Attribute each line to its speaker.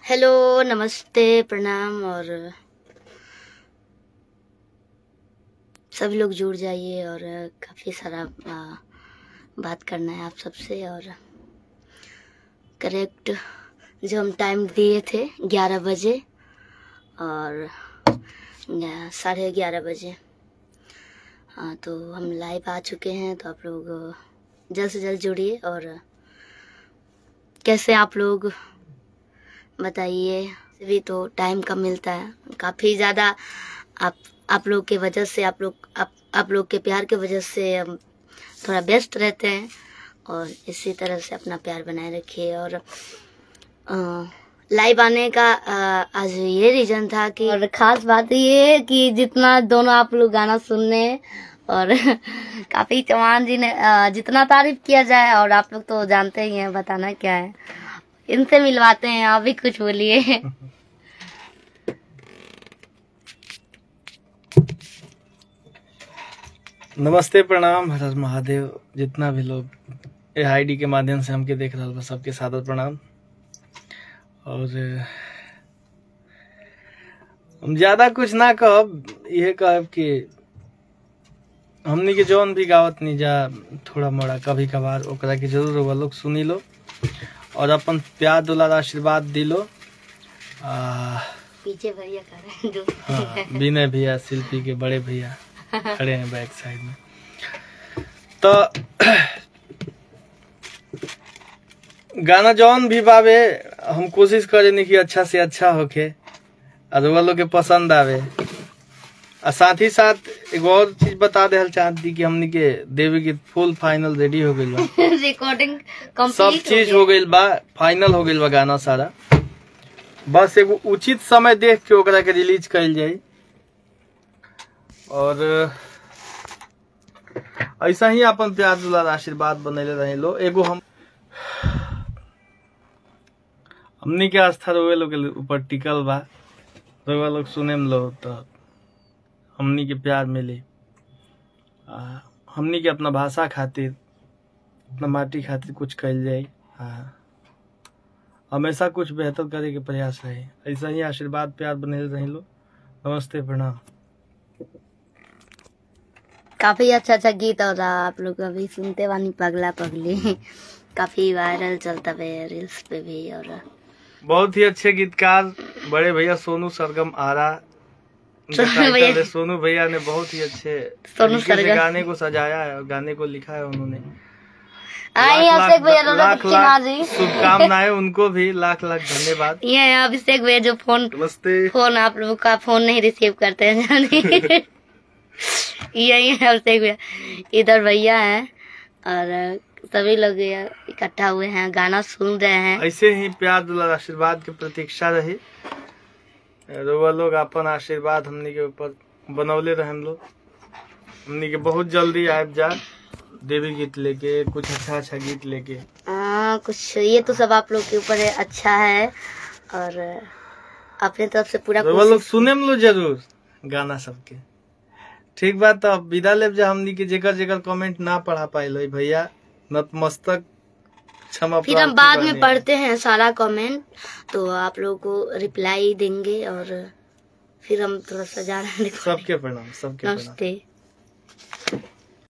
Speaker 1: Hello, नमस्ते, प्रणाम और सभी लोग जुड़ जाइए और काफ़ी सारा बात करना है आप सबसे। और करेक्ट जो हम टाइम दिए थे 11 बजे और 11:30 बजे तो हम लाइव आ चुके हैं। तो आप लोग जल्द से जल्द जुड़िए और कैसे आप लोग बताइए। भी तो टाइम कम मिलता है, काफ़ी ज़्यादा आप लोग के वजह से आप लोग के प्यार के वजह से हम थोड़ा व्यस्त रहते हैं। और इसी तरह से अपना प्यार बनाए रखिए। और लाइव आने का आज ये रीज़न था कि और ख़ास बात ये है कि जितना दोनों आप लोग गाना सुनने और काफ़ी चौहान जी ने जितना तारीफ किया जाए, और आप लोग तो जानते ही हैं, बताना क्या है, इनसे मिलवाते हैं। आप भी कुछ बोलिए।
Speaker 2: नमस्ते, प्रणाम, हर हर महादेव। जितना भी लोग ये आईडी के माध्यम से हमके देख रहा बा सबके सादर प्रणाम। और हम ज्यादा कुछ ना कहब, ये कहब कि हमनी के जौन भी गावत नहीं जा थोड़ा मोड़ा कभी कभार ओकरा के जरूर वो लोग सुनी लो और अपन प्यार दुलार आशीर्वाद दिलो।
Speaker 1: पीछे भैया कर रहे हैं।
Speaker 2: हाँ, विनय भैया शिल्पी के बड़े भैया खड़े हैं बैक साइड में। तो गाना जौन भी बावे हम कोशिश करें कि अच्छा से अच्छा होके और वो लोग के पसंद आवे। और साथ ही साथ एक और चीज बता दे चाहती कि हमनी के देवी की फुल फाइनल रेडी हो गई बा।
Speaker 1: रिकॉर्डिंग
Speaker 2: सब चीज हो गई बा, फाइनल हो गई बा गाना सारा। बस एगो उचित समय देख के ओकरा के रिलीज कइल जाई। और ऐसा ही अपन प्यार दुलार आशीर्वाद बनैले रहे लो। एगो हमनी के आस्था रोए लोग के ऊपर टिकल बा, रोए लोग सुने में लो तो हमनी के प्यार मिली। हमनी के अपना भाषा खातिर अपना माटी खातिर कुछ कइल जाए। हमेशा कुछ बेहतर करे के प्रयास रहे। ऐसा ही आशीर्वाद प्यार बनैले रहे लो। नमस्ते, प्रणाम।
Speaker 1: काफी अच्छा गीत और आप लोग अभी सुनते वानी पगला पगली काफी वायरल चलता है रील्स पे भी। और
Speaker 2: बहुत ही अच्छे गीतकार बड़े भैया सोनू सरगम आरा, सोनू भैया ने बहुत ही अच्छे तरीके से गाने को सजाया है और गाने को लिखा है उन्होंने। लाख शुभकामनाएं उनको भी, लाख लाख धन्यवाद।
Speaker 1: ये अभिषेक भैया जो फोन आप लोगों का फोन नहीं रिसीव करते हैं जाने। यही है अभिषेक भैया, इधर भैया है और सभी लोग इकट्ठा हुए हैं, गाना सुन रहे हैं।
Speaker 2: ऐसे ही प्यार दुलार आशीर्वाद की प्रतीक्षा रही। रोवा लोग अपन आशीर्वाद हमनी के ऊपर बनौले रहे। हम लोग हमनी के बहुत जल्दी आब जा देवी गीत लेके, कुछ अच्छा गीत लेके।
Speaker 1: कुछ ये तो सब आप लोग के ऊपर अच्छा है और अपने तरफ से पूरा
Speaker 2: रोवा लोग सुने में लो जरूर गाना सबके। ठीक बात, तो विदा लेब जा हमनी के जेकर कमेंट ना पढ़ा पाइल भैया, नतमस्तक क्षमा।
Speaker 1: फिर हम बाद में पढ़ते हैं सारा कमेंट, तो आप लोगों को रिप्लाई देंगे और फिर हम थोड़ा सा जाना।
Speaker 2: सबके प्रणाम, सबके प्रणाम।
Speaker 1: नमस्ते।